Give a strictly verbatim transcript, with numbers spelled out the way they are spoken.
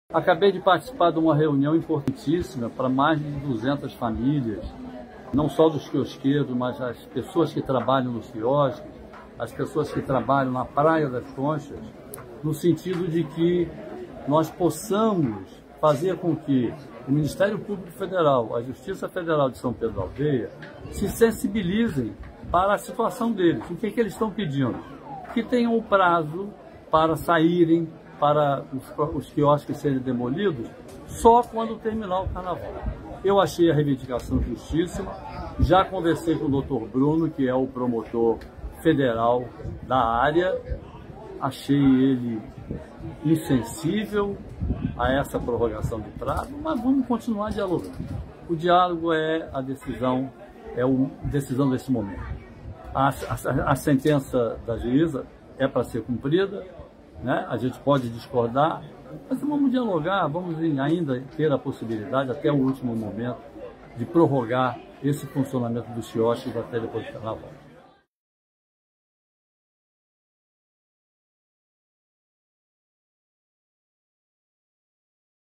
Acabei de participar de uma reunião importantíssima para mais de duzentas famílias, não só dos quiosqueiros, mas as pessoas que trabalham nos quiosques, as pessoas que trabalham na Praia das Conchas, no sentido de que nós possamos fazer com que o Ministério Público Federal, a Justiça Federal de São Pedro da Aldeia, se sensibilizem para a situação deles. O que é que eles estão pedindo? Que tenham o prazo para saírem, para os, os quiosques serem demolidos, só quando terminar o carnaval. Eu achei a reivindicação justíssima, já conversei com o doutor Bruno, que é o promotor federal da área, achei ele insensível a essa prorrogação de prazo, mas vamos continuar dialogando. O diálogo é a decisão, é a decisão desse momento. A, a, a sentença da juíza é para ser cumprida, né? A gente pode discordar, mas vamos dialogar, vamos ainda ter a possibilidade, até o último momento, de prorrogar esse funcionamento dos quiosques até depois do carnaval.